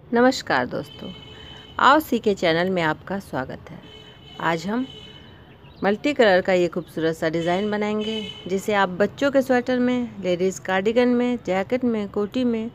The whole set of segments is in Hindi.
नमस्कार दोस्तों, आओ सीखे चैनल में आपका स्वागत है। आज हम मल्टी कलर का ये खूबसूरत सा डिज़ाइन बनाएंगे जिसे आप बच्चों के स्वेटर में, लेडीज़ कार्डिगन में, जैकेट में, कोटी में,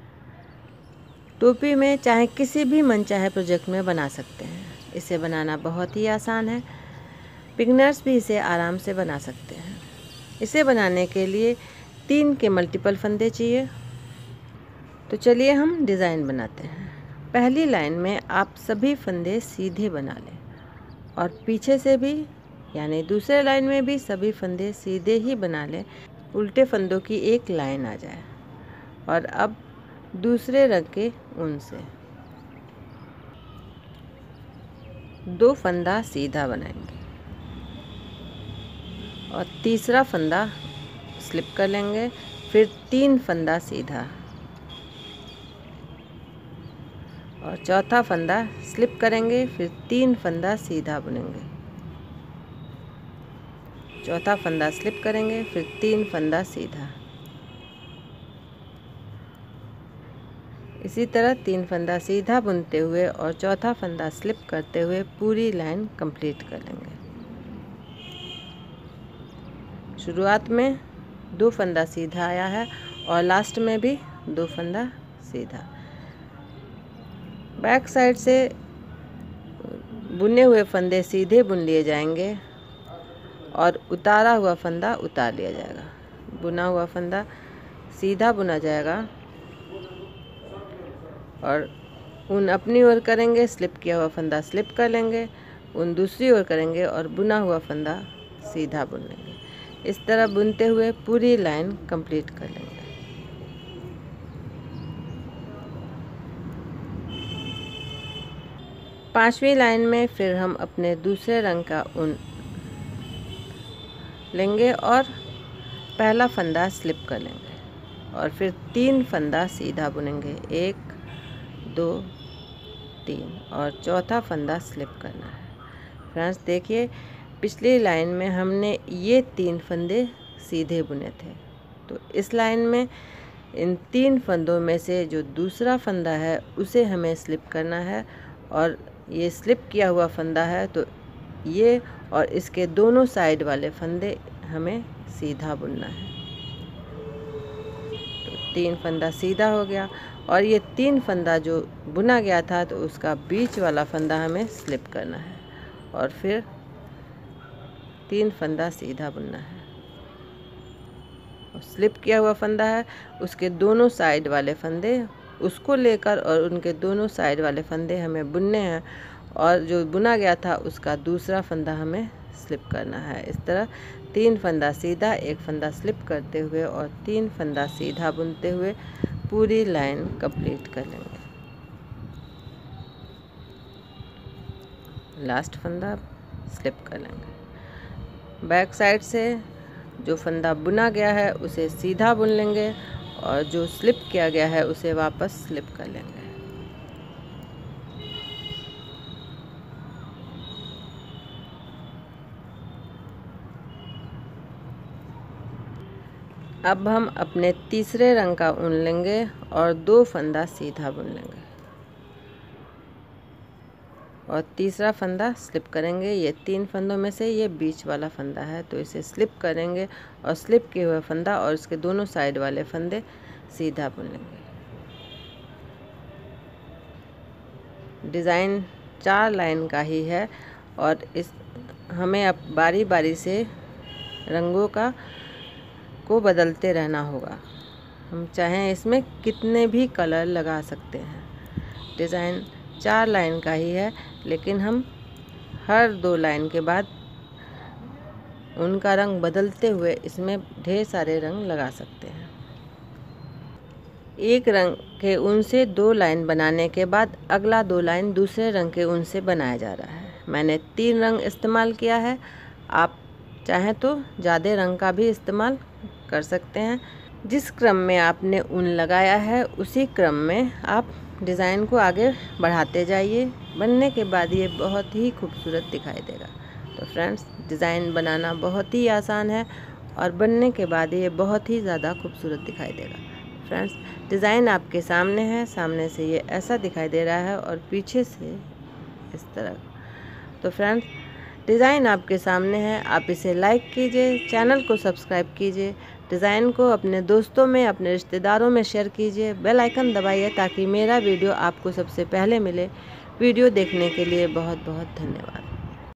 टोपी में, चाहे किसी भी मनचाहे प्रोजेक्ट में बना सकते हैं। इसे बनाना बहुत ही आसान है, बिगिनर्स भी इसे आराम से बना सकते हैं। इसे बनाने के लिए 3 के मल्टीपल फंदे चाहिए। तो चलिए हम डिज़ाइन बनाते हैं। पहली लाइन में आप सभी फंदे सीधे बना लें और पीछे से भी यानी दूसरे लाइन में भी सभी फंदे सीधे ही बना लें, उल्टे फंदों की एक लाइन आ जाए। और अब दूसरे रंग के ऊन से 2 फंदा सीधा बनाएंगे और तीसरा फंदा स्लिप कर लेंगे, फिर 3 फंदा सीधा और चौथा फंदा स्लिप करेंगे, फिर 3 फंदा सीधा बुनेंगे, चौथा फंदा स्लिप करेंगे, फिर 3 फंदा सीधा। इसी तरह 3 फंदा सीधा बुनते हुए और चौथा फंदा स्लिप करते हुए पूरी लाइन कंप्लीट कर लेंगे। शुरुआत में 2 फंदा सीधा आया है और लास्ट में भी 2 फंदा सीधा। बैक साइड से बुने हुए फंदे सीधे बुन लिए जाएंगे और उतारा हुआ फंदा उतार लिया जाएगा। बुना हुआ फंदा सीधा बुना जाएगा और ऊन अपनी ओर करेंगे, स्लिप किया हुआ फंदा स्लिप कर लेंगे, ऊन दूसरी ओर करेंगे और बुना हुआ फंदा सीधा बुन लेंगे। इस तरह बुनते हुए पूरी लाइन कंप्लीट कर लेंगे। पांचवी लाइन में फिर हम अपने दूसरे रंग का ऊन लेंगे और पहला फंदा स्लिप कर लेंगे और फिर 3 फंदा सीधा बुनेंगे, 1 2 3 और चौथा फंदा स्लिप करना है। फ्रेंड्स देखिए, पिछली लाइन में हमने ये 3 फंदे सीधे बुने थे, तो इस लाइन में इन 3 फंदों में से जो दूसरा फंदा है उसे हमें स्लिप करना है और ये स्लिप किया हुआ फंदा है तो ये और इसके दोनों साइड वाले फंदे हमें सीधा बुनना है। तो 3 फंदा सीधा हो गया और ये 3 फंदा जो बुना गया था तो उसका बीच वाला फंदा हमें स्लिप करना है और फिर 3 फंदा सीधा बुनना है। और स्लिप किया हुआ फंदा है, उसके दोनों साइड वाले फंदे उसको लेकर और उनके दोनों साइड वाले फंदे हमें बुनने हैं और जो बुना गया था उसका दूसरा फंदा हमें स्लिप करना है। इस तरह 3 फंदा सीधा, 1 फंदा स्लिप करते हुए और 3 फंदा सीधा बुनते हुए पूरी लाइन कंप्लीट कर लेंगे। लास्ट फंदा स्लिप कर लेंगे। बैक साइड से जो फंदा बुना गया है उसे सीधा बुन लेंगे और जो स्लिप किया गया है उसे वापस स्लिप कर लेंगे। अब हम अपने तीसरे रंग का ऊन लेंगे और 2 फंदा सीधा बुन लेंगे और तीसरा फंदा स्लिप करेंगे। ये 3 फंदों में से ये बीच वाला फंदा है तो इसे स्लिप करेंगे और स्लिप किए हुए फंदा और इसके दोनों साइड वाले फंदे सीधा बुन लेंगे। डिज़ाइन 4 लाइन का ही है और इस हमें अब बारी बारी से रंगों को बदलते रहना होगा। हम चाहें इसमें कितने भी कलर लगा सकते हैं। डिज़ाइन 4 लाइन का ही है लेकिन हम हर 2 लाइन के बाद उनका रंग बदलते हुए इसमें ढेर सारे रंग लगा सकते हैं। एक रंग के ऊन से 2 लाइन बनाने के बाद अगला 2 लाइन दूसरे रंग के ऊन से बनाया जा रहा है। मैंने 3 रंग इस्तेमाल किया है, आप चाहें तो ज़्यादा रंग का भी इस्तेमाल कर सकते हैं। जिस क्रम में आपने ऊन लगाया है उसी क्रम में आप डिज़ाइन को आगे बढ़ाते जाइए। बनने के बाद ये बहुत ही खूबसूरत दिखाई देगा। तो फ्रेंड्स, डिज़ाइन बनाना बहुत ही आसान है और बनने के बाद ये बहुत ही ज़्यादा खूबसूरत दिखाई देगा। फ्रेंड्स डिज़ाइन आपके सामने है, सामने से ये ऐसा दिखाई दे रहा है और पीछे से इस तरह। तो फ्रेंड्स डिज़ाइन आपके सामने है, आप इसे लाइक कीजिए, चैनल को सब्सक्राइब कीजिए, डिज़ाइन को अपने दोस्तों में, अपने रिश्तेदारों में शेयर कीजिए, बेल आइकन दबाइए ताकि मेरा वीडियो आपको सबसे पहले मिले। वीडियो देखने के लिए बहुत बहुत धन्यवाद।